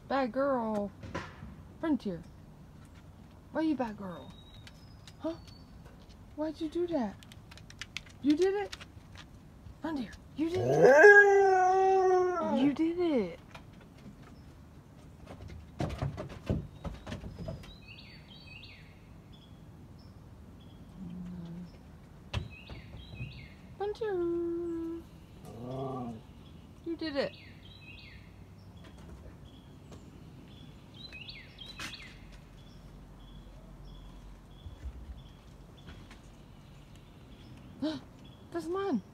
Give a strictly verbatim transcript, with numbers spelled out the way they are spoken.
Bad girl. Frontier. Why you bad girl? Huh? Why'd you do that? You did it? Frontier, you did it. You did it. Frontier. You did it. That's mine.